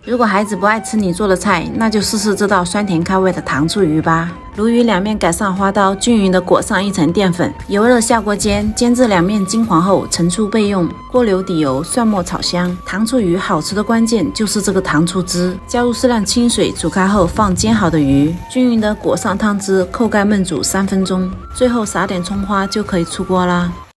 如果孩子不爱吃你做的菜，那就试试这道酸甜开胃的糖醋鱼吧。鲈鱼两面改上花刀，均匀地裹上一层淀粉，油热下锅煎，煎至两面金黄后盛出备用。锅留底油，蒜末炒香。糖醋鱼好吃的关键就是这个糖醋汁，加入适量清水煮开后放煎好的鱼，均匀地裹上汤汁，扣盖焖煮3分钟，最后撒点葱花就可以出锅啦。